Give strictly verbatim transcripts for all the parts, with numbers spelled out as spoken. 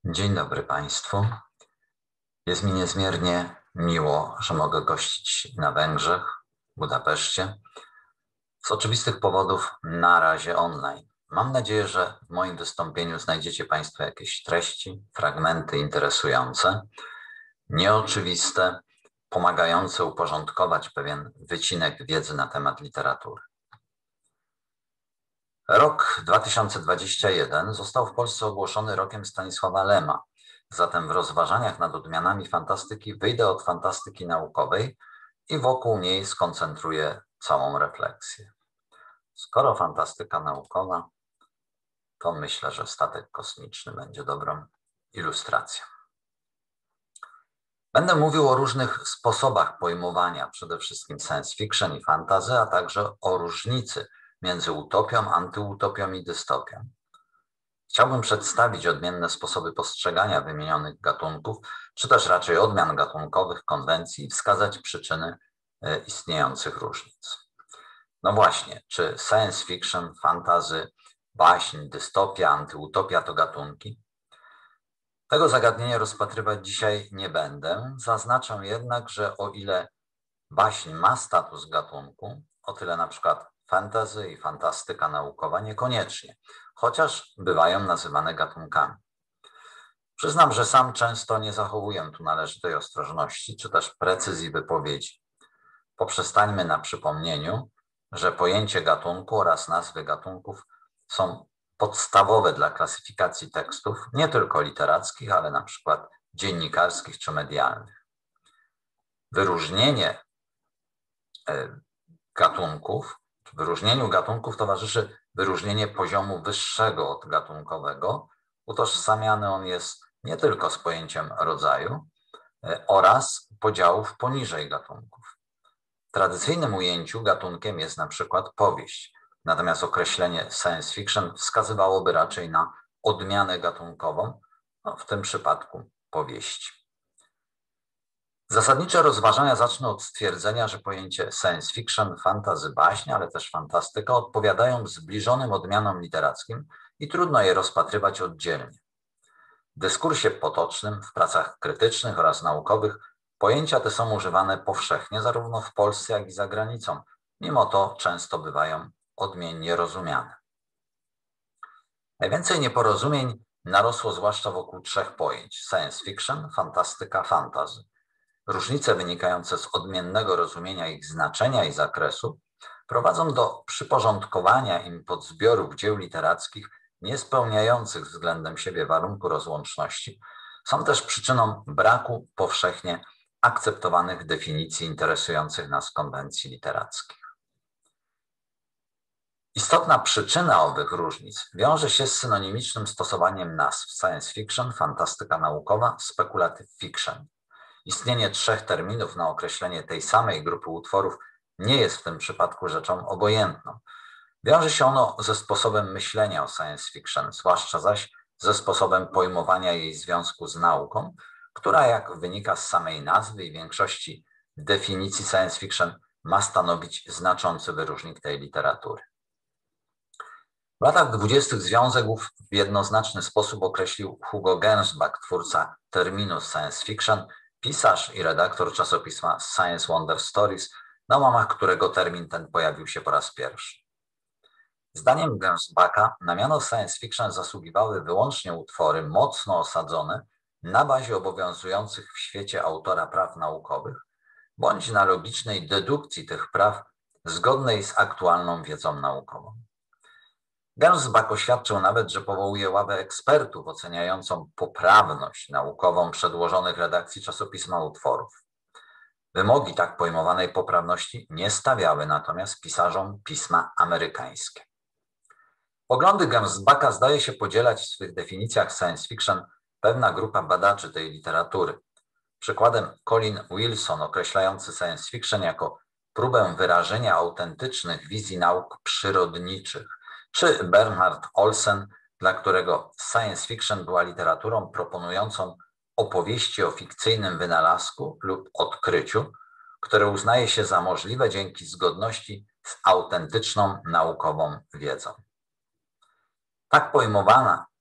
Dzień dobry Państwu. Jest mi niezmiernie miło, że mogę gościć na Węgrzech, w Budapeszcie. Z oczywistych powodów na razie online. Mam nadzieję, że w moim wystąpieniu znajdziecie Państwo jakieś treści, fragmenty interesujące, nieoczywiste, pomagające uporządkować pewien wycinek wiedzy na temat literatury. Rok dwa tysiące dwudziesty pierwszy został w Polsce ogłoszony rokiem Stanisława Lema. Zatem w rozważaniach nad odmianami fantastyki wyjdę od fantastyki naukowej i wokół niej skoncentruję całą refleksję. Skoro fantastyka naukowa, to myślę, że statek kosmiczny będzie dobrą ilustracją. Będę mówił o różnych sposobach pojmowania przede wszystkim science fiction i fantasy, a także o różnicy między utopią, antyutopią i dystopią. Chciałbym przedstawić odmienne sposoby postrzegania wymienionych gatunków, czy też raczej odmian gatunkowych, konwencji i wskazać przyczyny istniejących różnic. No właśnie, czy science fiction, fantasy, baśń, dystopia, antyutopia to gatunki? Tego zagadnienia rozpatrywać dzisiaj nie będę. Zaznaczę jednak, że o ile baśń ma status gatunku, o tyle na przykład fantasy i fantastyka naukowa niekoniecznie, chociaż bywają nazywane gatunkami. Przyznam, że sam często nie zachowuję tu należytej ostrożności, czy też precyzji wypowiedzi. Poprzestańmy na przypomnieniu, że pojęcie gatunku oraz nazwy gatunków są podstawowe dla klasyfikacji tekstów, nie tylko literackich, ale na przykład dziennikarskich czy medialnych. Wyróżnienie gatunków, wyróżnieniu gatunków towarzyszy wyróżnienie poziomu wyższego od gatunkowego. Utożsamiany on jest nie tylko z pojęciem rodzaju oraz podziałów poniżej gatunków. W tradycyjnym ujęciu gatunkiem jest na przykład powieść, natomiast określenie science fiction wskazywałoby raczej na odmianę gatunkową, no w tym przypadku powieści. Zasadnicze rozważania zacznę od stwierdzenia, że pojęcie science fiction, fantasy, baśń, ale też fantastyka odpowiadają zbliżonym odmianom literackim i trudno je rozpatrywać oddzielnie. W dyskursie potocznym, w pracach krytycznych oraz naukowych pojęcia te są używane powszechnie zarówno w Polsce, jak i za granicą. Mimo to często bywają odmiennie rozumiane. Najwięcej nieporozumień narosło zwłaszcza wokół trzech pojęć: science fiction, fantastyka, fantasy. Różnice wynikające z odmiennego rozumienia ich znaczenia i zakresu prowadzą do przyporządkowania im podzbiorów dzieł literackich niespełniających względem siebie warunku rozłączności. Są też przyczyną braku powszechnie akceptowanych definicji interesujących nas konwencji literackich. Istotna przyczyna owych różnic wiąże się z synonimicznym stosowaniem nazw science fiction, fantastyka naukowa, speculative fiction. Istnienie trzech terminów na określenie tej samej grupy utworów nie jest w tym przypadku rzeczą obojętną. Wiąże się ono ze sposobem myślenia o science fiction, zwłaszcza zaś ze sposobem pojmowania jej związku z nauką, która, jak wynika z samej nazwy i większości definicji science fiction, ma stanowić znaczący wyróżnik tej literatury. W latach dwudziestych związek ów w jednoznaczny sposób określił Hugo Gernsback, twórca terminu science fiction, pisarz i redaktor czasopisma Science Wonder Stories, na łamach którego termin ten pojawił się po raz pierwszy. Zdaniem Gernsbacka na miano science fiction zasługiwały wyłącznie utwory mocno osadzone na bazie obowiązujących w świecie autora praw naukowych, bądź na logicznej dedukcji tych praw zgodnej z aktualną wiedzą naukową. Gernsback oświadczył nawet, że powołuje ławę ekspertów oceniającą poprawność naukową przedłożonych redakcji czasopisma utworów. Wymogi tak pojmowanej poprawności nie stawiały natomiast pisarzom pisma amerykańskie. Poglądy Gernsbacka zdaje się podzielać w swych definicjach science fiction pewna grupa badaczy tej literatury. Przykładem Colin Wilson, określający science fiction jako próbę wyrażenia autentycznych wizji nauk przyrodniczych, czy Bernhard Olsen, dla którego science fiction była literaturą proponującą opowieści o fikcyjnym wynalazku lub odkryciu, które uznaje się za możliwe dzięki zgodności z autentyczną naukową wiedzą. Tak pojmowana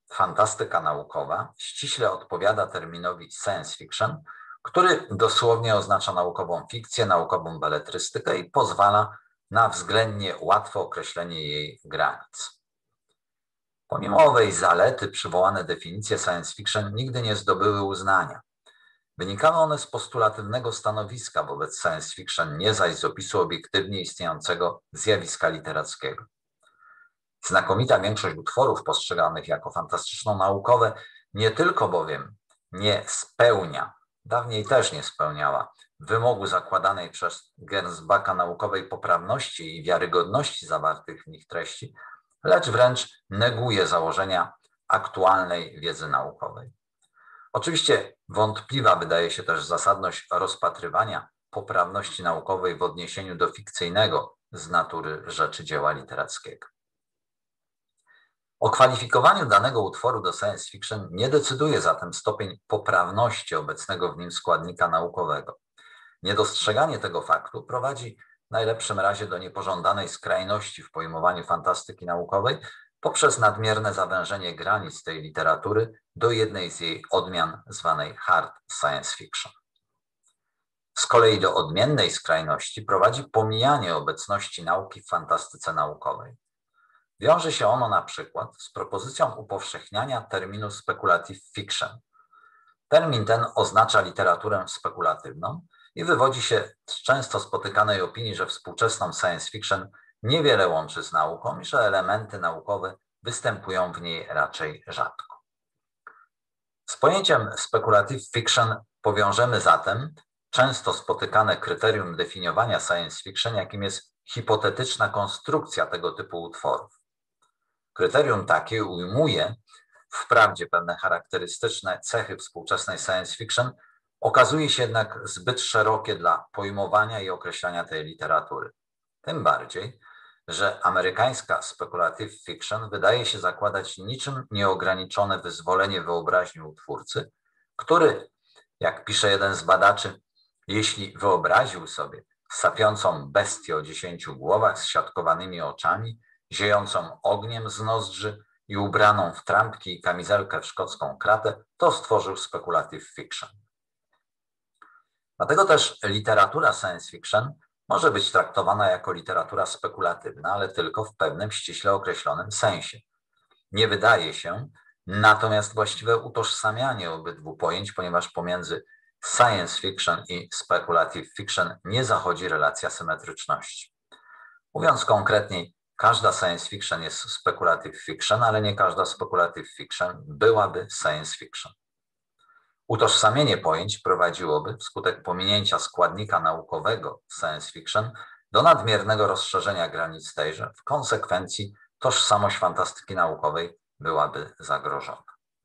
fantastyka naukowa ściśle odpowiada terminowi science fiction, który dosłownie oznacza naukową fikcję, naukową beletrystykę i pozwala na względnie łatwe określenie jej granic. Pomimo owej zalety przywołane definicje science fiction nigdy nie zdobyły uznania. Wynikały one z postulatywnego stanowiska wobec science fiction, nie zaś z opisu obiektywnie istniejącego zjawiska literackiego. Znakomita większość utworów postrzeganych jako fantastyczno-naukowe nie tylko bowiem nie spełnia, dawniej też nie spełniała, wymogu zakładanej przez Gernsbacka naukowej poprawności i wiarygodności zawartych w nich treści, lecz wręcz neguje założenia aktualnej wiedzy naukowej. Oczywiście wątpliwa wydaje się też zasadność rozpatrywania poprawności naukowej w odniesieniu do fikcyjnego z natury rzeczy dzieła literackiego. O kwalifikowaniu danego utworu do science fiction nie decyduje zatem stopień poprawności obecnego w nim składnika naukowego. Niedostrzeganie tego faktu prowadzi w najlepszym razie do niepożądanej skrajności w pojmowaniu fantastyki naukowej poprzez nadmierne zawężenie granic tej literatury do jednej z jej odmian zwanej hard science fiction. Z kolei do odmiennej skrajności prowadzi pomijanie obecności nauki w fantastyce naukowej. Wiąże się ono na przykład z propozycją upowszechniania terminu speculative fiction. Termin ten oznacza literaturę spekulatywną i wywodzi się z często spotykanej opinii, że współczesną science fiction niewiele łączy z nauką i że elementy naukowe występują w niej raczej rzadko. Z pojęciem speculative fiction powiążemy zatem często spotykane kryterium definiowania science fiction, jakim jest hipotetyczna konstrukcja tego typu utworów. Kryterium takie ujmuje wprawdzie pewne charakterystyczne cechy współczesnej science fiction, okazuje się jednak zbyt szerokie dla pojmowania i określania tej literatury. Tym bardziej, że amerykańska speculative fiction wydaje się zakładać niczym nieograniczone wyzwolenie wyobraźni u twórcy, który, jak pisze jeden z badaczy, jeśli wyobraził sobie sapiącą bestię o dziesięciu głowach z siatkowanymi oczami, ziejącą ogniem z nozdrzy i ubraną w trampki i kamizelkę w szkocką kratę, to stworzył speculative fiction. Dlatego też literatura science fiction może być traktowana jako literatura spekulatywna, ale tylko w pewnym ściśle określonym sensie. Nie wydaje się natomiast właściwe utożsamianie obydwu pojęć, ponieważ pomiędzy science fiction i speculative fiction nie zachodzi relacja symetryczności. Mówiąc konkretniej, każda science fiction jest speculative fiction, ale nie każda speculative fiction byłaby science fiction. Utożsamienie pojęć prowadziłoby, wskutek pominięcia składnika naukowego science fiction, do nadmiernego rozszerzenia granic tejże. W konsekwencji tożsamość fantastyki naukowej byłaby zagrożona.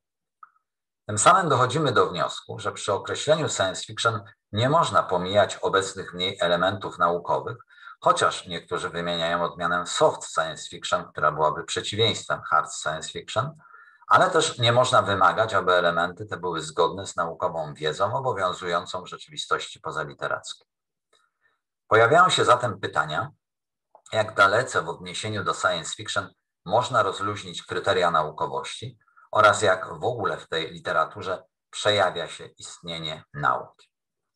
Tym samym dochodzimy do wniosku, że przy określeniu science fiction nie można pomijać obecnych w niej elementów naukowych, chociaż niektórzy wymieniają odmianę soft science fiction, która byłaby przeciwieństwem hard science fiction, ale też nie można wymagać, aby elementy te były zgodne z naukową wiedzą obowiązującą w rzeczywistości pozaliterackiej. Pojawiają się zatem pytania, jak dalece w odniesieniu do science fiction można rozluźnić kryteria naukowości oraz jak w ogóle w tej literaturze przejawia się istnienie nauki.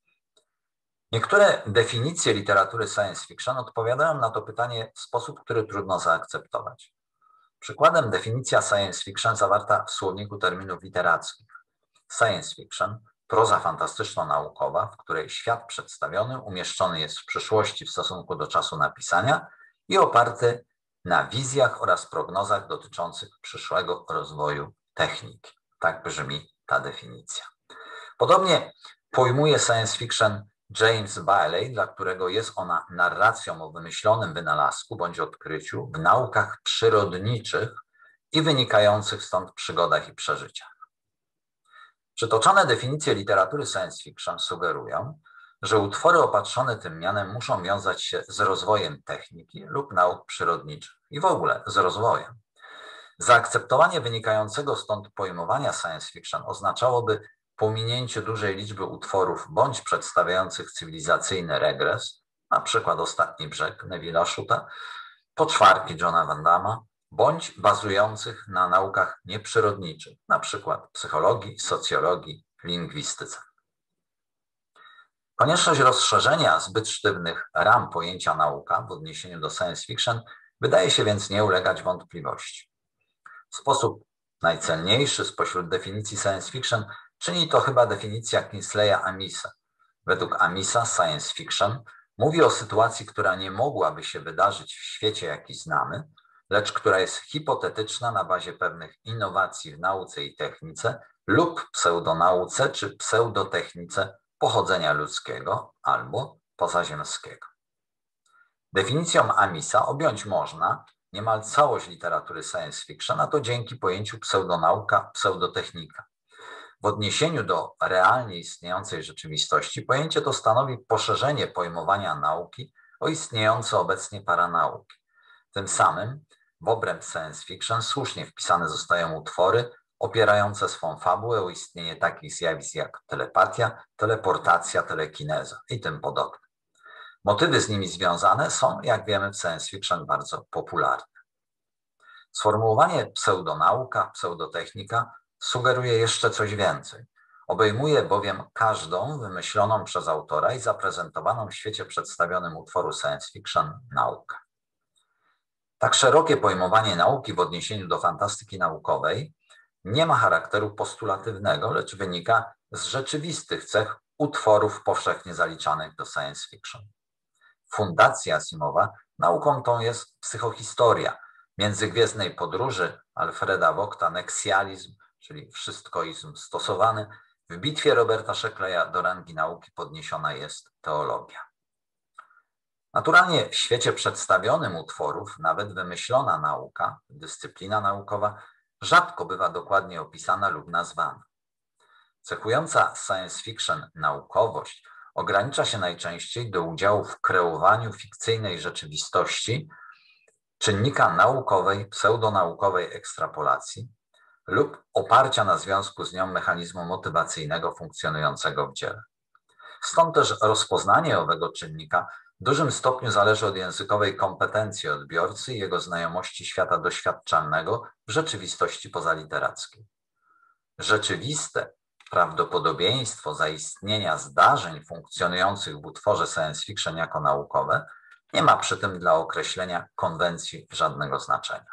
Niektóre definicje literatury science fiction odpowiadają na to pytanie w sposób, który trudno zaakceptować. Przykładem definicja science fiction zawarta w słowniku terminów literackich. Science fiction, proza fantastyczno-naukowa, w której świat przedstawiony umieszczony jest w przyszłości w stosunku do czasu napisania i oparty na wizjach oraz prognozach dotyczących przyszłego rozwoju techniki. Tak brzmi ta definicja. Podobnie pojmuje science fiction James Bailey, dla którego jest ona narracją o wymyślonym wynalazku bądź odkryciu w naukach przyrodniczych i wynikających stąd przygodach i przeżyciach. Przytoczone definicje literatury science fiction sugerują, że utwory opatrzone tym mianem muszą wiązać się z rozwojem techniki lub nauk przyrodniczych i w ogóle z rozwojem. Zaakceptowanie wynikającego stąd pojmowania science fiction oznaczałoby pominięcie dużej liczby utworów bądź przedstawiających cywilizacyjny regres, na przykład Ostatni brzeg Neville'a Shutta, Poczwarki Johna Van Damma bądź bazujących na naukach nieprzyrodniczych, na przykład psychologii, socjologii, lingwistyce. Konieczność rozszerzenia zbyt sztywnych ram pojęcia nauka w odniesieniu do science fiction wydaje się więc nie ulegać wątpliwości. W sposób najcelniejszy spośród definicji science fiction czyni to chyba definicja Kinsleya Amisa. Według Amisa science fiction mówi o sytuacji, która nie mogłaby się wydarzyć w świecie, jaki znamy, lecz która jest hipotetyczna na bazie pewnych innowacji w nauce i technice lub pseudonauce czy pseudotechnice pochodzenia ludzkiego albo pozaziemskiego. Definicją Amisa objąć można niemal całość literatury science fiction, a to dzięki pojęciu pseudonauka, pseudotechnika. W odniesieniu do realnie istniejącej rzeczywistości pojęcie to stanowi poszerzenie pojmowania nauki o istniejące obecnie paranauki. Tym samym w obręb science fiction słusznie wpisane zostają utwory opierające swą fabułę o istnienie takich zjawisk jak telepatia, teleportacja, telekineza i tym podobne. Motywy z nimi związane są, jak wiemy, w science fiction bardzo popularne. Sformułowanie pseudonauka, pseudotechnika sugeruje jeszcze coś więcej. Obejmuje bowiem każdą wymyśloną przez autora i zaprezentowaną w świecie przedstawionym utworu science fiction naukę. Tak szerokie pojmowanie nauki w odniesieniu do fantastyki naukowej nie ma charakteru postulatywnego, lecz wynika z rzeczywistych cech utworów powszechnie zaliczanych do science fiction. Fundacja Asimowa nauką tą jest psychohistoria, międzygwiezdnej podróży Alfreda Vogta neksializm, czyli wszystkoizm stosowany, w bitwie Roberta Shekleya do rangi nauki podniesiona jest teologia. Naturalnie w świecie przedstawionym utworów nawet wymyślona nauka, dyscyplina naukowa, rzadko bywa dokładnie opisana lub nazwana. Cechująca science fiction naukowość ogranicza się najczęściej do udziału w kreowaniu fikcyjnej rzeczywistości, czynnika naukowej, pseudonaukowej ekstrapolacji lub oparcia na związku z nią mechanizmu motywacyjnego funkcjonującego w dziele. Stąd też rozpoznanie owego czynnika w dużym stopniu zależy od językowej kompetencji odbiorcy i jego znajomości świata doświadczalnego w rzeczywistości pozaliterackiej. Rzeczywiste prawdopodobieństwo zaistnienia zdarzeń funkcjonujących w utworze science fiction jako naukowe nie ma przy tym dla określenia konwencji żadnego znaczenia.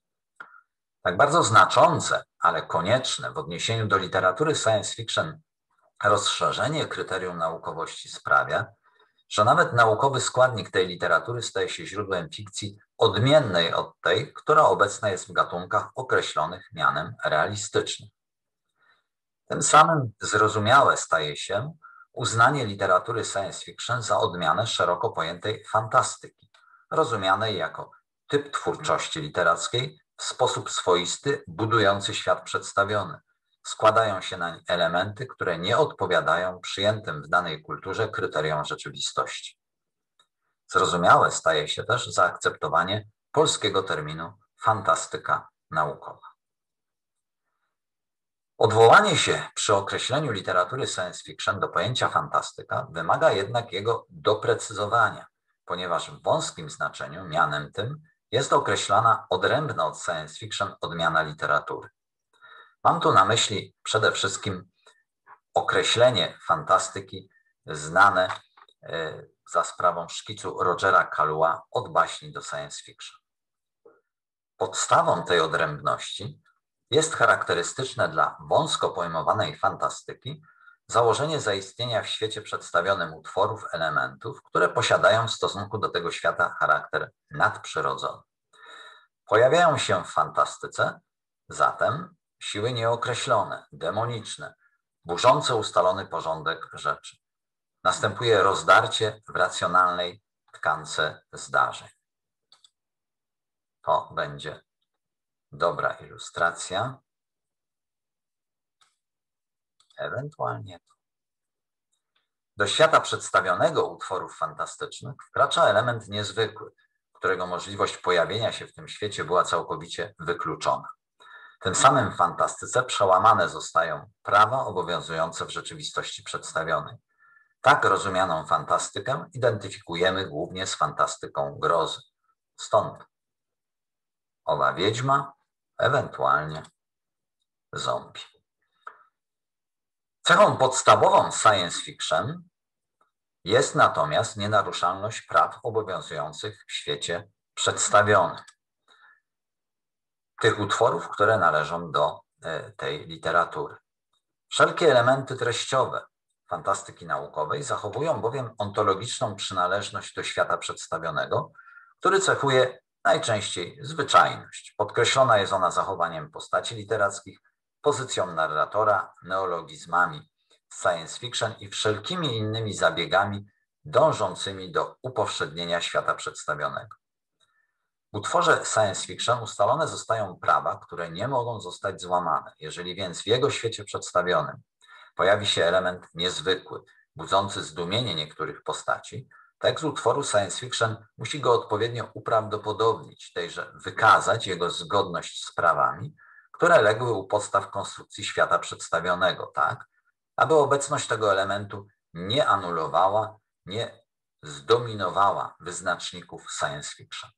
Tak bardzo znaczące, ale konieczne w odniesieniu do literatury science fiction rozszerzenie kryterium naukowości sprawia, że nawet naukowy składnik tej literatury staje się źródłem fikcji odmiennej od tej, która obecna jest w gatunkach określonych mianem realistycznym. Tym samym zrozumiałe staje się uznanie literatury science fiction za odmianę szeroko pojętej fantastyki, rozumianej jako typ twórczości literackiej w sposób swoisty, budujący świat przedstawiony. Składają się nań elementy, które nie odpowiadają przyjętym w danej kulturze kryteriom rzeczywistości. Zrozumiałe staje się też zaakceptowanie polskiego terminu fantastyka naukowa. Odwołanie się przy określeniu literatury science fiction do pojęcia fantastyka wymaga jednak jego doprecyzowania, ponieważ w wąskim znaczeniu mianem tym jest określana odrębna od science fiction odmiana literatury. Mam tu na myśli przede wszystkim określenie fantastyki znane za sprawą szkicu Rogera Kalua od baśni do science fiction. Podstawą tej odrębności jest charakterystyczne dla wąsko pojmowanej fantastyki założenie zaistnienia w świecie przedstawionym utworów elementów, które posiadają w stosunku do tego świata charakter nadprzyrodzony. Pojawiają się w fantastyce zatem siły nieokreślone, demoniczne, burzące ustalony porządek rzeczy. Następuje rozdarcie w racjonalnej tkance zdarzeń. To będzie dobra ilustracja. Ewentualnie to. Do świata przedstawionego utworów fantastycznych wkracza element niezwykły, którego możliwość pojawienia się w tym świecie była całkowicie wykluczona. Tym samym w fantastyce przełamane zostają prawa obowiązujące w rzeczywistości przedstawionej. Tak rozumianą fantastykę identyfikujemy głównie z fantastyką grozy. Stąd owa wiedźma, ewentualnie zombie. Cechą podstawową science fiction jest natomiast nienaruszalność praw obowiązujących w świecie przedstawionym. Tych utworów, które należą do tej literatury. Wszelkie elementy treściowe fantastyki naukowej zachowują bowiem ontologiczną przynależność do świata przedstawionego, który cechuje najczęściej zwyczajność. Podkreślona jest ona zachowaniem postaci literackich, pozycją narratora, neologizmami science fiction i wszelkimi innymi zabiegami dążącymi do upowszednienia świata przedstawionego. W utworze science fiction ustalone zostają prawa, które nie mogą zostać złamane. Jeżeli więc w jego świecie przedstawionym pojawi się element niezwykły, budzący zdumienie niektórych postaci, tekst utworu science fiction musi go odpowiednio uprawdopodobnić, tejże wykazać jego zgodność z prawami, które legły u podstaw konstrukcji świata przedstawionego, tak, aby obecność tego elementu nie anulowała, nie zdominowała wyznaczników science fiction.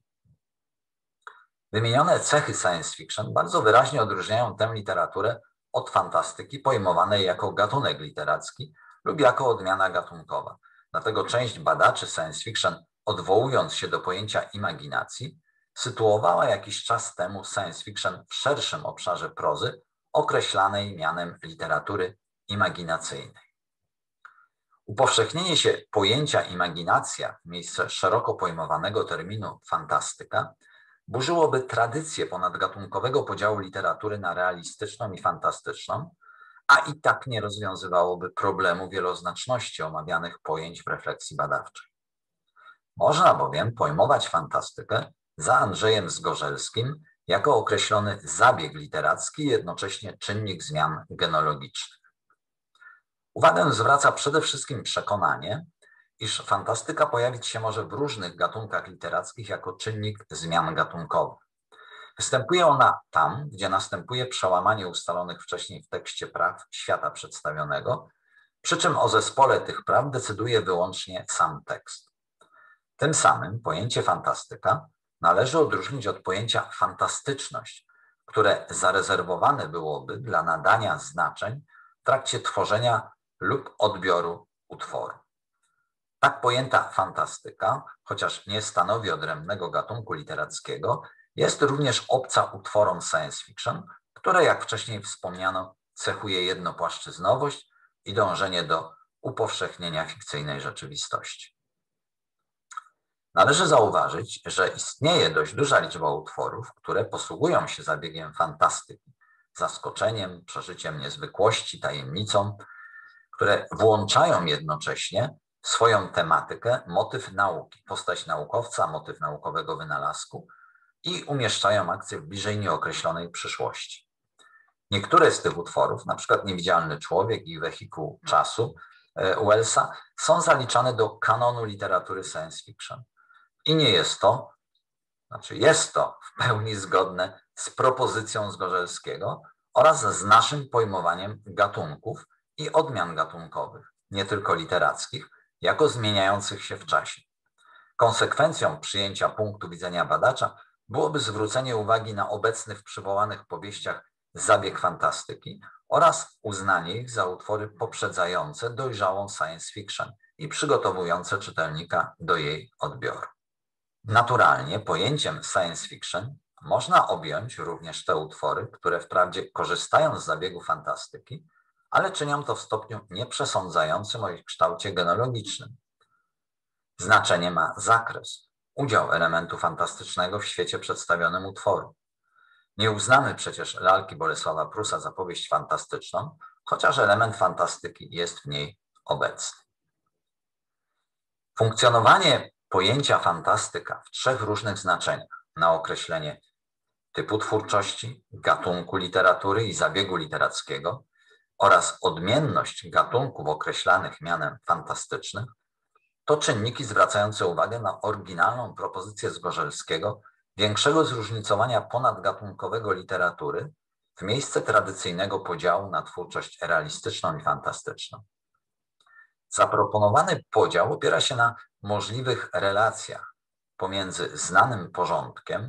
Wymienione cechy science fiction bardzo wyraźnie odróżniają tę literaturę od fantastyki pojmowanej jako gatunek literacki lub jako odmiana gatunkowa. Dlatego część badaczy science fiction, odwołując się do pojęcia imaginacji, sytuowała jakiś czas temu science fiction w szerszym obszarze prozy określanej mianem literatury imaginacyjnej. Upowszechnienie się pojęcia imaginacja w miejsce szeroko pojmowanego terminu fantastyka burzyłoby tradycję ponadgatunkowego podziału literatury na realistyczną i fantastyczną, a i tak nie rozwiązywałoby problemu wieloznaczności omawianych pojęć w refleksji badawczej. Można bowiem pojmować fantastykę za Andrzejem Zgorzelskim jako określony zabieg literacki i jednocześnie czynnik zmian genologicznych. Uwagę zwraca przede wszystkim przekonanie, iż fantastyka pojawić się może w różnych gatunkach literackich jako czynnik zmian gatunkowych. Występuje ona tam, gdzie następuje przełamanie ustalonych wcześniej w tekście praw świata przedstawionego, przy czym o zespole tych praw decyduje wyłącznie sam tekst. Tym samym pojęcie fantastyka należy odróżnić od pojęcia fantastyczność, które zarezerwowane byłoby dla nadania znaczeń w trakcie tworzenia lub odbioru utworu. Tak pojęta fantastyka, chociaż nie stanowi odrębnego gatunku literackiego, jest również obca utworom science fiction, które, jak wcześniej wspomniano, cechuje jednopłaszczyznowość i dążenie do upowszechnienia fikcyjnej rzeczywistości. Należy zauważyć, że istnieje dość duża liczba utworów, które posługują się zabiegiem fantastyki, zaskoczeniem, przeżyciem niezwykłości, tajemnicą, które włączają jednocześnie w swoją tematykę motyw nauki, postać naukowca, motyw naukowego wynalazku i umieszczają akcję w bliżej nieokreślonej przyszłości. Niektóre z tych utworów, na przykład Niewidzialny człowiek i Wehikuł czasu Wellsa, są zaliczane do kanonu literatury science fiction. I nie jest to, znaczy jest to w pełni zgodne z propozycją Zgorzelskiego oraz z naszym pojmowaniem gatunków i odmian gatunkowych, nie tylko literackich, jako zmieniających się w czasie. Konsekwencją przyjęcia punktu widzenia badacza byłoby zwrócenie uwagi na obecny w przywołanych powieściach zabieg fantastyki oraz uznanie ich za utwory poprzedzające dojrzałą science fiction i przygotowujące czytelnika do jej odbioru. Naturalnie pojęciem science fiction można objąć również te utwory, które wprawdzie korzystają z zabiegu fantastyki, ale czynią to w stopniu nieprzesądzającym o ich kształcie genologicznym. Znaczenie ma zakres, udział elementu fantastycznego w świecie przedstawionym utworu. Nie uznamy przecież lalki Bolesława Prusa za powieść fantastyczną, chociaż element fantastyki jest w niej obecny. Funkcjonowanie pojęcia fantastyka w trzech różnych znaczeniach na określenie typu twórczości, gatunku literatury i zabiegu literackiego oraz odmienność gatunków określanych mianem fantastycznych to czynniki zwracające uwagę na oryginalną propozycję Zgorzelskiego większego zróżnicowania ponadgatunkowego literatury w miejsce tradycyjnego podziału na twórczość realistyczną i fantastyczną. Zaproponowany podział opiera się na możliwych relacjach pomiędzy znanym porządkiem,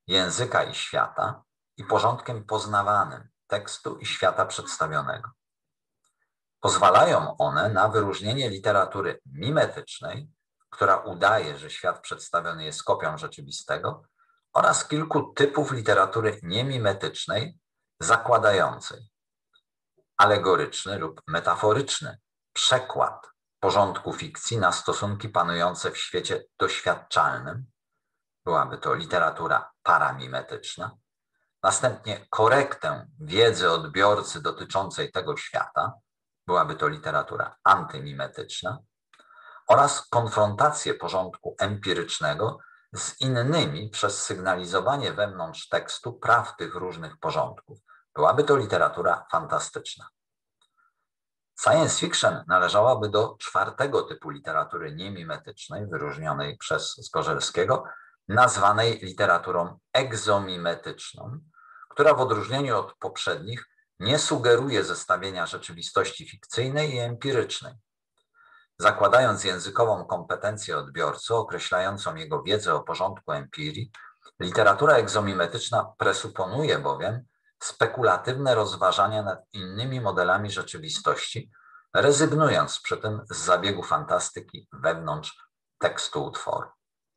języka i świata i porządkiem poznawanym tekstu i świata przedstawionego. Pozwalają one na wyróżnienie literatury mimetycznej, która udaje, że świat przedstawiony jest kopią rzeczywistego, oraz kilku typów literatury niemimetycznej, zakładającej alegoryczny lub metaforyczny przekład porządku fikcji na stosunki panujące w świecie doświadczalnym, byłaby to literatura paramimetyczna, następnie korektę wiedzy odbiorcy dotyczącej tego świata, byłaby to literatura antymimetyczna, oraz konfrontację porządku empirycznego z innymi przez sygnalizowanie wewnątrz tekstu praw tych różnych porządków. Byłaby to literatura fantastyczna. Science fiction należałaby do czwartego typu literatury niemimetycznej, wyróżnionej przez Zgorzelskiego, nazwanej literaturą egzomimetyczną, która w odróżnieniu od poprzednich nie sugeruje zestawienia rzeczywistości fikcyjnej i empirycznej. Zakładając językową kompetencję odbiorcy określającą jego wiedzę o porządku empirii, literatura egzomimetyczna presuponuje bowiem spekulatywne rozważania nad innymi modelami rzeczywistości, rezygnując przy tym z zabiegu fantastyki wewnątrz tekstu utworu.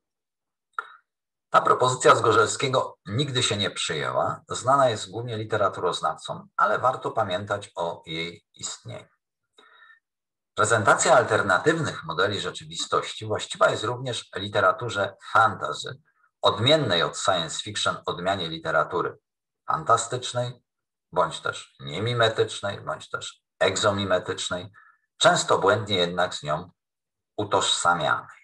Ta propozycja Zgorzelskiego nigdy się nie przyjęła, znana jest głównie literaturoznawcom, ale warto pamiętać o jej istnieniu. Prezentacja alternatywnych modeli rzeczywistości właściwa jest również literaturze fantasy, odmiennej od science fiction odmianie literatury fantastycznej, bądź też niemimetycznej, bądź też egzomimetycznej, często błędnie jednak z nią utożsamianej.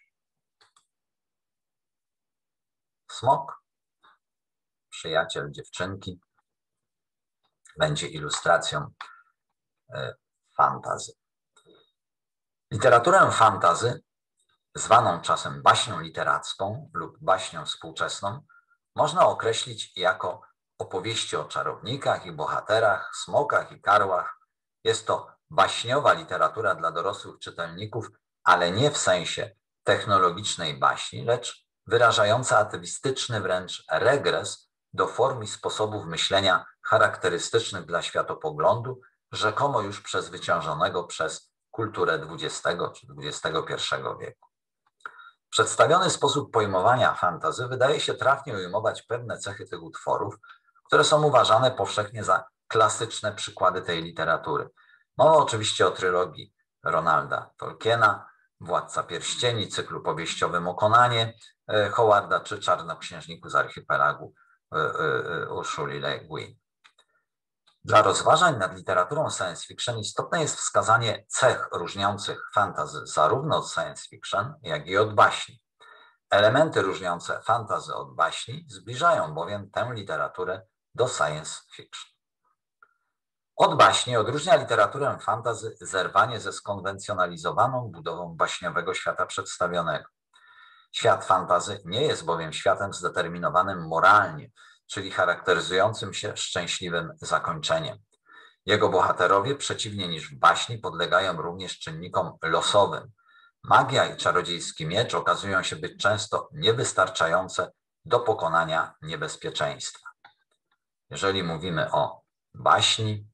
Smok, przyjaciel dziewczynki, będzie ilustracją fantasy. Literaturę fantasy, zwaną czasem baśnią literacką lub baśnią współczesną, można określić jako opowieści o czarownikach i bohaterach, smokach i karłach. Jest to baśniowa literatura dla dorosłych czytelników, ale nie w sensie technologicznej baśni, lecz wyrażająca atywistyczny wręcz regres do form i sposobów myślenia charakterystycznych dla światopoglądu, rzekomo już przezwyciężonego przez kulturę dwudziestego czy dwudziestego pierwszego wieku. Przedstawiony sposób pojmowania fantasy wydaje się trafnie ujmować pewne cechy tych utworów, które są uważane powszechnie za klasyczne przykłady tej literatury. Mowa oczywiście o trylogii Ronalda Tolkiena, Władca Pierścieni, cyklu powieściowym Okonanie Howarda czy Czarnoksiężniku z archipelagu Ursuli Le Guin. Dla rozważań nad literaturą science fiction istotne jest wskazanie cech różniących fantasy zarówno od science fiction, jak i od baśni. Elementy różniące fantasy od baśni zbliżają bowiem tę literaturę do science fiction. Od baśni odróżnia literaturę fantasy zerwanie ze skonwencjonalizowaną budową baśniowego świata przedstawionego. Świat fantasy nie jest bowiem światem zdeterminowanym moralnie, czyli charakteryzującym się szczęśliwym zakończeniem. Jego bohaterowie, przeciwnie niż w baśni, podlegają również czynnikom losowym. Magia i czarodziejski miecz okazują się być często niewystarczające do pokonania niebezpieczeństwa. Jeżeli mówimy o baśni,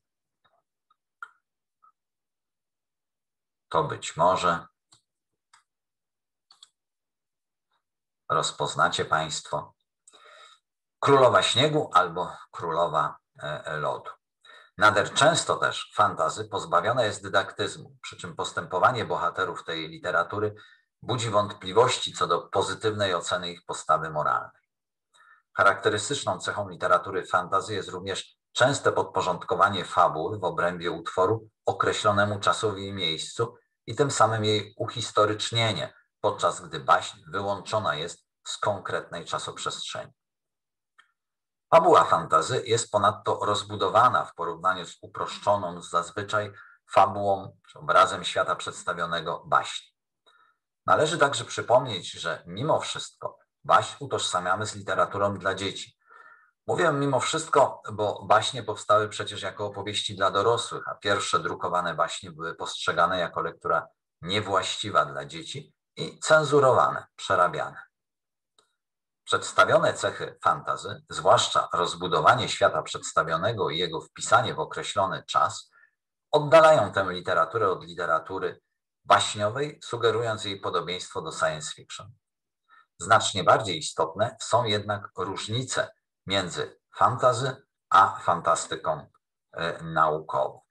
to być może rozpoznacie Państwo Królowa Śniegu albo Królowa Lodu. Nader często też fantasy pozbawione jest dydaktyzmu, przy czym postępowanie bohaterów tej literatury budzi wątpliwości co do pozytywnej oceny ich postawy moralnej. Charakterystyczną cechą literatury fantasy jest również częste podporządkowanie fabuły w obrębie utworu określonemu czasowi i miejscu i tym samym jej uhistorycznienie, podczas gdy baśń wyłączona jest z konkretnej czasoprzestrzeni. Fabuła fantasy jest ponadto rozbudowana w porównaniu z uproszczoną zazwyczaj fabułą czy obrazem świata przedstawionego baśni. Należy także przypomnieć, że mimo wszystko baśń utożsamiamy z literaturą dla dzieci. Mówię mimo wszystko, bo baśnie powstały przecież jako opowieści dla dorosłych, a pierwsze drukowane baśnie były postrzegane jako lektura niewłaściwa dla dzieci i cenzurowane, przerabiane. Przedstawione cechy fantasy, zwłaszcza rozbudowanie świata przedstawionego i jego wpisanie w określony czas, oddalają tę literaturę od literatury baśniowej, sugerując jej podobieństwo do science fiction. Znacznie bardziej istotne są jednak różnice między fantasy a fantastyką y, naukową.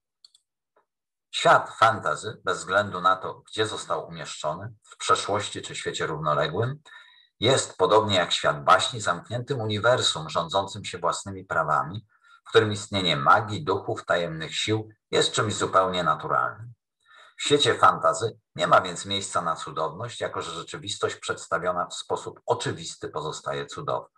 Świat fantasy, bez względu na to, gdzie został umieszczony, w przeszłości czy świecie równoległym, jest, podobnie jak świat baśni, zamkniętym uniwersum rządzącym się własnymi prawami, w którym istnienie magii, duchów, tajemnych sił jest czymś zupełnie naturalnym. W świecie fantasy nie ma więc miejsca na cudowność, jako że rzeczywistość przedstawiona w sposób oczywisty pozostaje cudowna.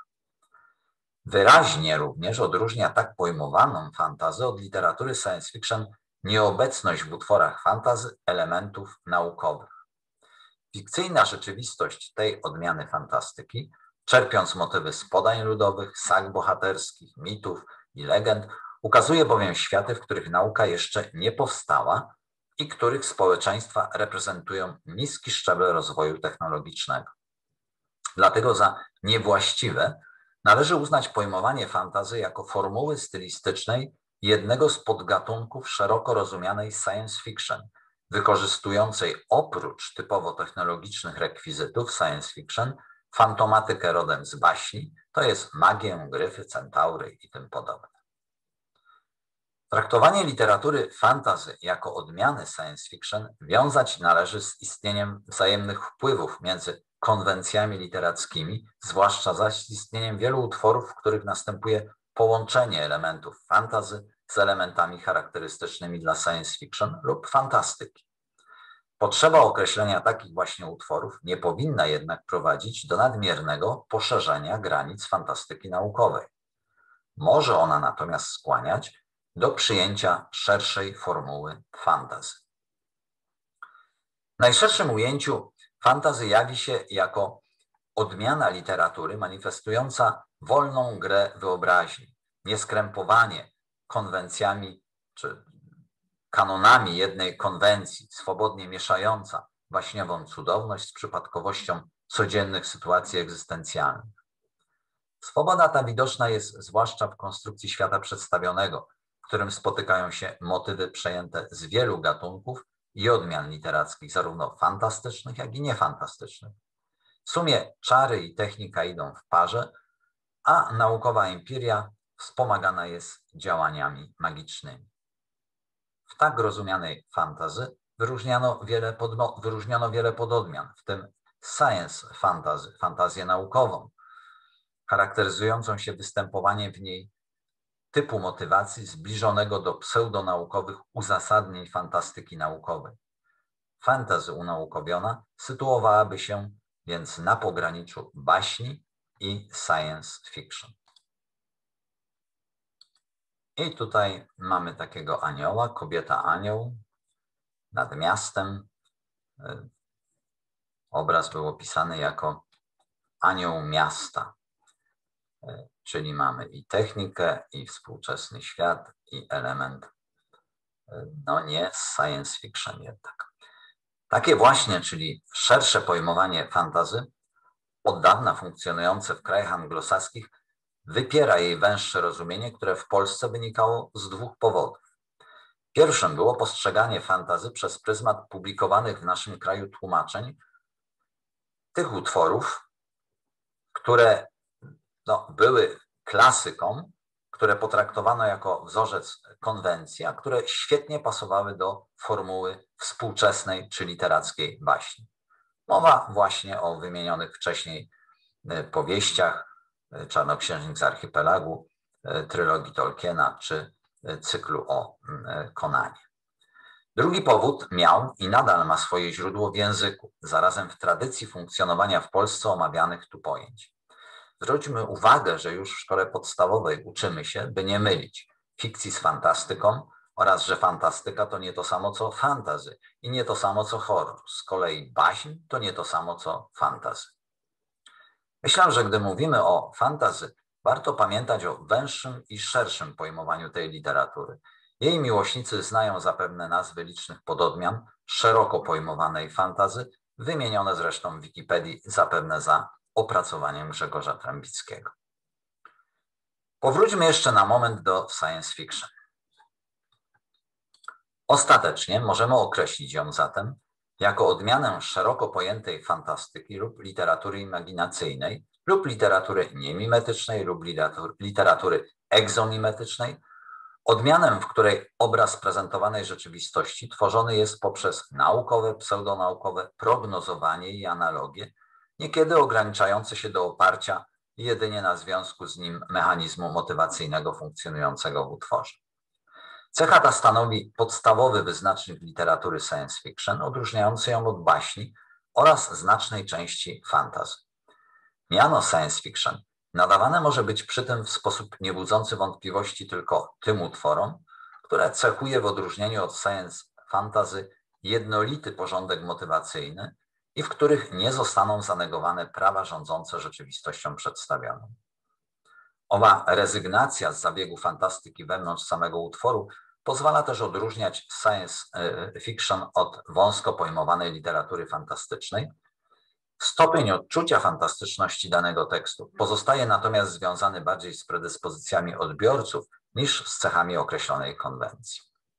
Wyraźnie również odróżnia tak pojmowaną fantasy od literatury science fiction nieobecność w utworach fantasy elementów naukowych. Fikcyjna rzeczywistość tej odmiany fantastyki, czerpiąc motywy z podań ludowych, sag bohaterskich, mitów i legend, ukazuje bowiem światy, w których nauka jeszcze nie powstała i których społeczeństwa reprezentują niski szczebel rozwoju technologicznego. Dlatego za niewłaściwe należy uznać pojmowanie fantasy jako formuły stylistycznej jednego z podgatunków szeroko rozumianej science fiction, wykorzystującej oprócz typowo technologicznych rekwizytów science fiction fantomatykę rodem z baśni, to jest magię, gryfy, centaury i tym podobne. Traktowanie literatury fantasy jako odmiany science fiction wiązać należy z istnieniem wzajemnych wpływów między konwencjami literackimi, zwłaszcza zaś z istnieniem wielu utworów, w których następuje połączenie elementów fantasy z elementami charakterystycznymi dla science fiction lub fantastyki. Potrzeba określenia takich właśnie utworów nie powinna jednak prowadzić do nadmiernego poszerzenia granic fantastyki naukowej. Może ona natomiast skłaniać do przyjęcia szerszej formuły fantasy. W najszerszym ujęciu fantasy jawi się jako odmiana literatury manifestująca wolną grę wyobraźni, nieskrępowanie konwencjami czy kanonami jednej konwencji, swobodnie mieszająca baśniową cudowność z przypadkowością codziennych sytuacji egzystencjalnych. Swoboda ta widoczna jest zwłaszcza w konstrukcji świata przedstawionego, w którym spotykają się motywy przejęte z wielu gatunków i odmian literackich, zarówno fantastycznych, jak i niefantastycznych. W sumie czary i technika idą w parze, a naukowa empiria wspomagana jest działaniami magicznymi. W tak rozumianej fantasy wyróżniono wiele, podno, wyróżniono wiele pododmian, w tym science fantasy, fantazję naukową, charakteryzującą się występowaniem w niej typu motywacji zbliżonego do pseudonaukowych uzasadnień fantastyki naukowej. Fantasy unaukowiona sytuowałaby się więc na pograniczu baśni i science fiction. I tutaj mamy takiego anioła, kobieta-anioł nad miastem. Obraz był opisany jako anioł miasta, czyli mamy i technikę, i współczesny świat, i element, no nie science fiction jednak. Takie właśnie, czyli szersze pojmowanie fantasy, od dawna funkcjonujące w krajach anglosaskich, wypiera jej węższe rozumienie, które w Polsce wynikało z dwóch powodów. Pierwszym było postrzeganie fantasy przez pryzmat publikowanych w naszym kraju tłumaczeń tych utworów, które no, były klasyką, które potraktowano jako wzorzec konwencji, a które świetnie pasowały do formuły współczesnej czy literackiej baśni. Mowa właśnie o wymienionych wcześniej powieściach Czarnoksiężnik z Archipelagu, trylogii Tolkiena czy cyklu o Konanie. Drugi powód miał i nadal ma swoje źródło w języku, zarazem w tradycji funkcjonowania w Polsce omawianych tu pojęć. Zwróćmy uwagę, że już w szkole podstawowej uczymy się, by nie mylić fikcji z fantastyką oraz, że fantastyka to nie to samo co fantasy i nie to samo co horror. Z kolei baśń to nie to samo co fantasy. Myślę, że gdy mówimy o fantasy, warto pamiętać o węższym i szerszym pojmowaniu tej literatury. Jej miłośnicy znają zapewne nazwy licznych pododmian szeroko pojmowanej fantasy, wymienione zresztą w Wikipedii zapewne za opracowaniem Grzegorza Trębickiego. Powróćmy jeszcze na moment do science fiction. Ostatecznie możemy określić ją zatem jako odmianę szeroko pojętej fantastyki lub literatury imaginacyjnej lub literatury niemimetycznej lub literatury egzomimetycznej, odmianę, w której obraz prezentowanej rzeczywistości tworzony jest poprzez naukowe, pseudonaukowe prognozowanie i analogie, niekiedy ograniczające się do oparcia jedynie na związku z nim mechanizmu motywacyjnego funkcjonującego w utworze. Cecha ta stanowi podstawowy wyznacznik literatury science fiction, odróżniający ją od baśni oraz znacznej części fantasy. Miano science fiction nadawane może być przy tym w sposób niebudzący wątpliwości tylko tym utworom, które cechuje w odróżnieniu od science fantasy jednolity porządek motywacyjny i w których nie zostaną zanegowane prawa rządzące rzeczywistością przedstawioną. Owa rezygnacja z zabiegu fantastyki wewnątrz samego utworu pozwala też odróżniać science fiction od wąsko pojmowanej literatury fantastycznej. Stopień odczucia fantastyczności danego tekstu pozostaje natomiast związany bardziej z predyspozycjami odbiorców niż z cechami określonej konwencji.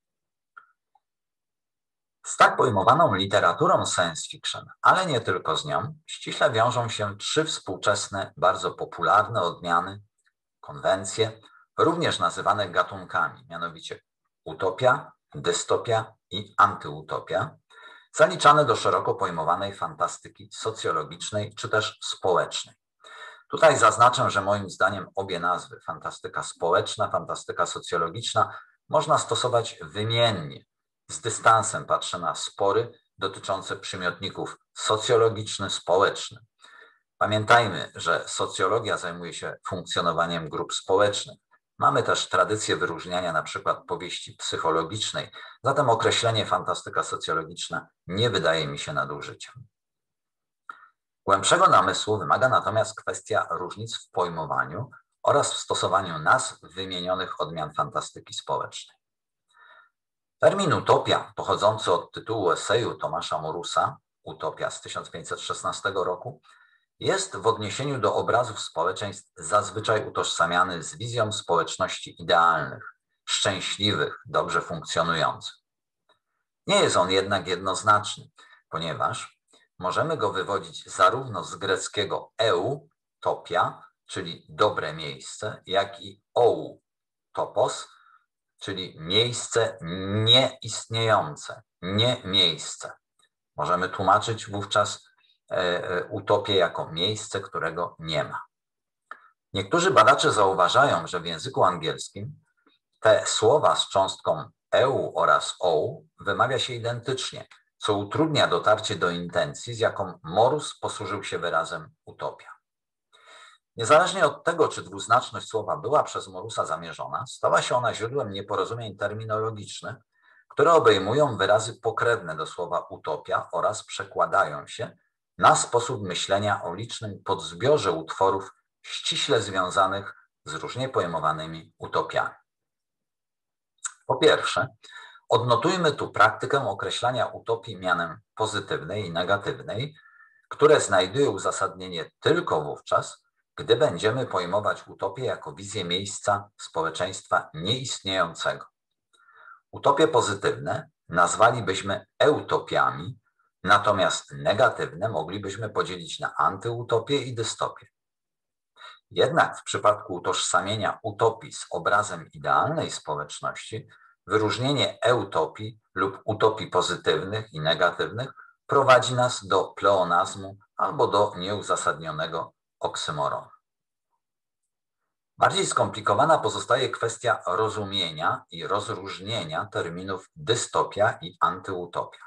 Z tak pojmowaną literaturą science fiction, ale nie tylko z nią, ściśle wiążą się trzy współczesne, bardzo popularne odmiany, konwencje, również nazywane gatunkami, mianowicie utopia, dystopia i antyutopia, zaliczane do szeroko pojmowanej fantastyki socjologicznej czy też społecznej. Tutaj zaznaczę, że moim zdaniem obie nazwy, fantastyka społeczna, fantastyka socjologiczna, można stosować wymiennie. Z dystansem patrzę na spory dotyczące przymiotników socjologiczny, społeczny. Pamiętajmy, że socjologia zajmuje się funkcjonowaniem grup społecznych. Mamy też tradycję wyróżniania na przykład powieści psychologicznej, zatem określenie fantastyka socjologiczna nie wydaje mi się nadużyciem. Głębszego namysłu wymaga natomiast kwestia różnic w pojmowaniu oraz w stosowaniu nazw wymienionych odmian fantastyki społecznej. Termin utopia, pochodzący od tytułu eseju Tomasza Morusa, Utopia z tysiąc pięćset szesnastego roku, jest w odniesieniu do obrazów społeczeństw zazwyczaj utożsamiany z wizją społeczności idealnych, szczęśliwych, dobrze funkcjonujących. Nie jest on jednak jednoznaczny, ponieważ możemy go wywodzić zarówno z greckiego eu, topia, czyli dobre miejsce, jak i ou, topos, czyli miejsce nieistniejące, nie miejsce. Możemy tłumaczyć wówczas utopię jako miejsce, którego nie ma. Niektórzy badacze zauważają, że w języku angielskim te słowa z cząstką eu oraz ou wymawia się identycznie, co utrudnia dotarcie do intencji, z jaką Morus posłużył się wyrazem utopia. Niezależnie od tego, czy dwuznaczność słowa była przez Morusa zamierzona, stała się ona źródłem nieporozumień terminologicznych, które obejmują wyrazy pokrewne do słowa utopia oraz przekładają się na sposób myślenia o licznym podzbiorze utworów ściśle związanych z różnie pojmowanymi utopiami. Po pierwsze, odnotujmy tu praktykę określania utopii mianem pozytywnej i negatywnej, które znajduje uzasadnienie tylko wówczas, gdy będziemy pojmować utopię jako wizję miejsca społeczeństwa nieistniejącego. Utopie pozytywne nazwalibyśmy eutopiami, natomiast negatywne moglibyśmy podzielić na antyutopię i dystopię. Jednak w przypadku utożsamienia utopii z obrazem idealnej społeczności, wyróżnienie eutopii lub utopii pozytywnych i negatywnych prowadzi nas do pleonazmu albo do nieuzasadnionego oksymoronu. Bardziej skomplikowana pozostaje kwestia rozumienia i rozróżnienia terminów dystopia i antyutopia.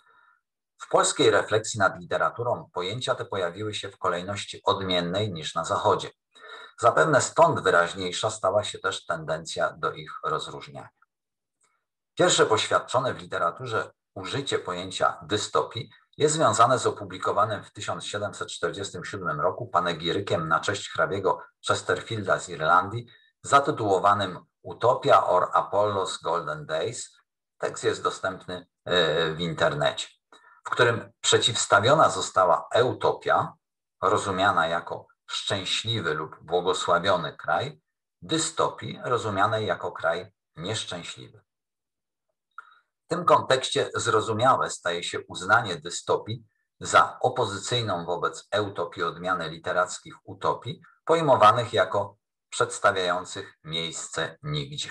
W polskiej refleksji nad literaturą pojęcia te pojawiły się w kolejności odmiennej niż na Zachodzie. Zapewne stąd wyraźniejsza stała się też tendencja do ich rozróżniania. Pierwsze poświadczone w literaturze użycie pojęcia dystopii jest związane z opublikowanym w tysiąc siedemset czterdziestym siódmym roku panegirykiem na cześć hrabiego Chesterfielda z Irlandii zatytułowanym Utopia or Apollo's Golden Days. Tekst jest dostępny w internecie, w którym przeciwstawiona została eutopia, rozumiana jako szczęśliwy lub błogosławiony kraj, dystopii rozumianej jako kraj nieszczęśliwy. W tym kontekście zrozumiałe staje się uznanie dystopii za opozycyjną wobec eutopii odmianę literackich utopii, pojmowanych jako przedstawiających miejsce nigdzie.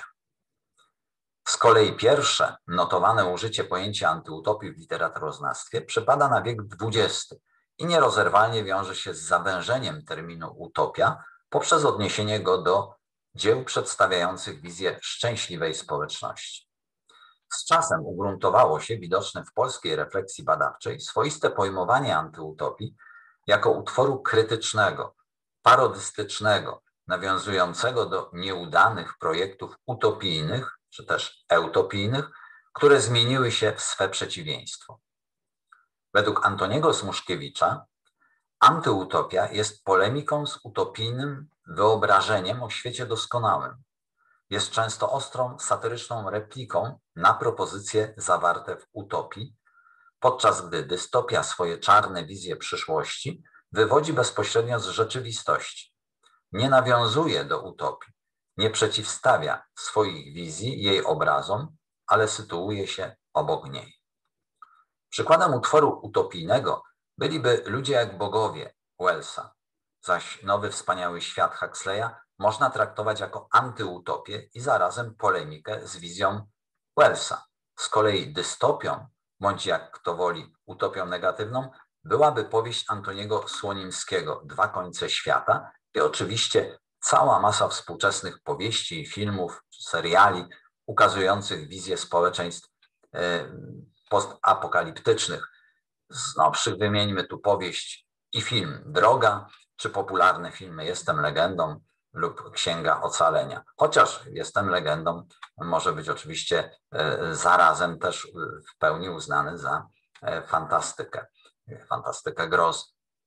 Z kolei pierwsze notowane użycie pojęcia antyutopii w literaturoznawstwie przypada na wiek dwudziesty i nierozerwalnie wiąże się z zawężeniem terminu utopia poprzez odniesienie go do dzieł przedstawiających wizję szczęśliwej społeczności. Z czasem ugruntowało się widoczne w polskiej refleksji badawczej swoiste pojmowanie antyutopii jako utworu krytycznego, parodystycznego, nawiązującego do nieudanych projektów utopijnych, czy też eutopijnych, które zmieniły się w swe przeciwieństwo. Według Antoniego Smuszkiewicza antyutopia jest polemiką z utopijnym wyobrażeniem o świecie doskonałym. Jest często ostrą, satyryczną repliką na propozycje zawarte w utopii, podczas gdy dystopia swoje czarne wizje przyszłości wywodzi bezpośrednio z rzeczywistości. Nie nawiązuje do utopii, nie przeciwstawia swoich wizji jej obrazom, ale sytuuje się obok niej. Przykładem utworu utopijnego byliby Ludzie jak bogowie Wellsa, zaś Nowy wspaniały świat Huxleya można traktować jako antyutopię i zarazem polemikę z wizją Wellsa. Z kolei dystopią, bądź jak kto woli utopią negatywną, byłaby powieść Antoniego Słonimskiego Dwa końce świata i oczywiście cała masa współczesnych powieści i filmów, seriali ukazujących wizję społeczeństw postapokaliptycznych. Z nowszych wymieńmy tu powieść i film Droga, czy popularne filmy Jestem legendą lub Księga Ocalenia. Chociaż Jestem legendą może być oczywiście zarazem też w pełni uznany za fantastykę, fantastykę grozy.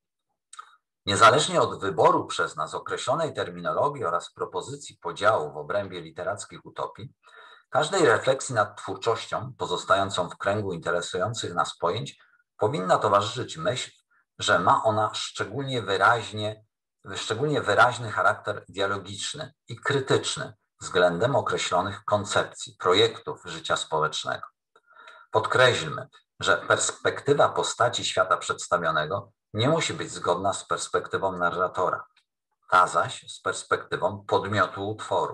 Niezależnie od wyboru przez nas określonej terminologii oraz propozycji podziału w obrębie literackich utopii, każdej refleksji nad twórczością pozostającą w kręgu interesujących nas pojęć powinna towarzyszyć myśl, że ma ona szczególnie wyraźnie, szczególnie wyraźny charakter dialogiczny i krytyczny względem określonych koncepcji, projektów życia społecznego. Podkreślmy, że perspektywa postaci świata przedstawionego nie musi być zgodna z perspektywą narratora, ta zaś z perspektywą podmiotu utworu.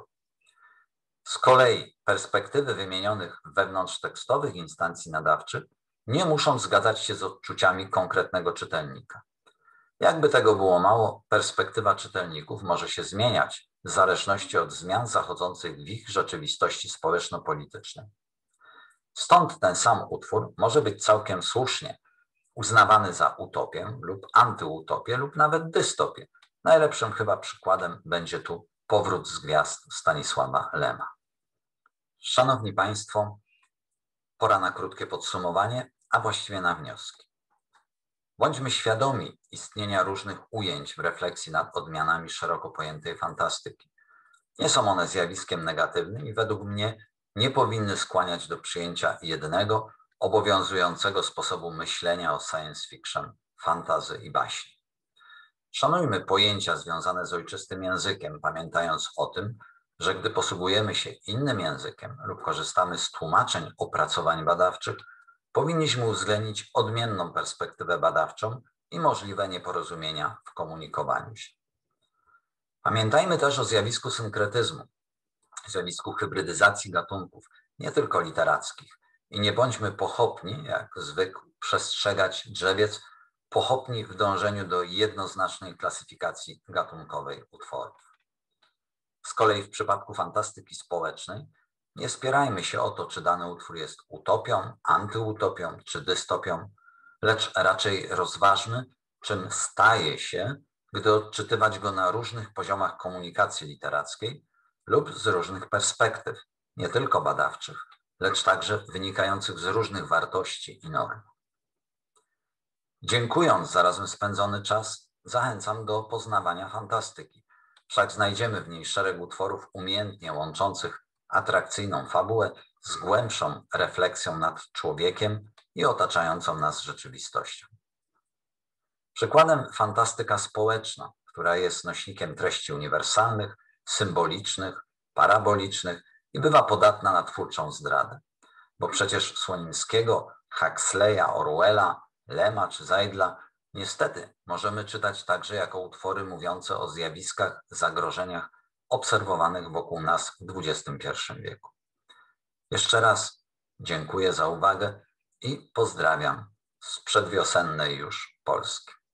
Z kolei perspektywy wymienionych wewnątrztekstowych instancji nadawczych nie muszą zgadzać się z odczuciami konkretnego czytelnika. Jakby tego było mało, perspektywa czytelników może się zmieniać w zależności od zmian zachodzących w ich rzeczywistości społeczno-politycznej. Stąd ten sam utwór może być całkiem słusznie uznawany za utopię lub antyutopię lub nawet dystopię. Najlepszym chyba przykładem będzie tu Powrót z gwiazd Stanisława Lema. Szanowni Państwo, pora na krótkie podsumowanie, a właściwie na wnioski. Bądźmy świadomi istnienia różnych ujęć w refleksji nad odmianami szeroko pojętej fantastyki. Nie są one zjawiskiem negatywnym i według mnie nie powinny skłaniać do przyjęcia jednego, obowiązującego sposobu myślenia o science fiction, fantasy i baśni. Szanujmy pojęcia związane z ojczystym językiem, pamiętając o tym, że gdy posługujemy się innym językiem lub korzystamy z tłumaczeń opracowań badawczych, powinniśmy uwzględnić odmienną perspektywę badawczą i możliwe nieporozumienia w komunikowaniu się. Pamiętajmy też o zjawisku synkretyzmu, zjawisku hybrydyzacji gatunków, nie tylko literackich. I nie bądźmy pochopni, jak zwykł przestrzegać drzewiec, pochopni w dążeniu do jednoznacznej klasyfikacji gatunkowej utworów. Z kolei w przypadku fantastyki społecznej nie spierajmy się o to, czy dany utwór jest utopią, antyutopią czy dystopią, lecz raczej rozważmy, czym staje się, gdy odczytywać go na różnych poziomach komunikacji literackiej lub z różnych perspektyw, nie tylko badawczych, lecz także wynikających z różnych wartości i norm. Dziękując za razem spędzony czas, zachęcam do poznawania fantastyki. Wszak znajdziemy w niej szereg utworów umiejętnie łączących atrakcyjną fabułę z głębszą refleksją nad człowiekiem i otaczającą nas rzeczywistością. Przykładem fantastyka społeczna, która jest nośnikiem treści uniwersalnych, symbolicznych, parabolicznych i bywa podatna na twórczą zdradę. Bo przecież Słonimskiego, Huxleya, Orwella, Lema czy Zajdla niestety możemy czytać także jako utwory mówiące o zjawiskach, zagrożeniach obserwowanych wokół nas w dwudziestym pierwszym wieku. Jeszcze raz dziękuję za uwagę i pozdrawiam z przedwiosennej już Polski.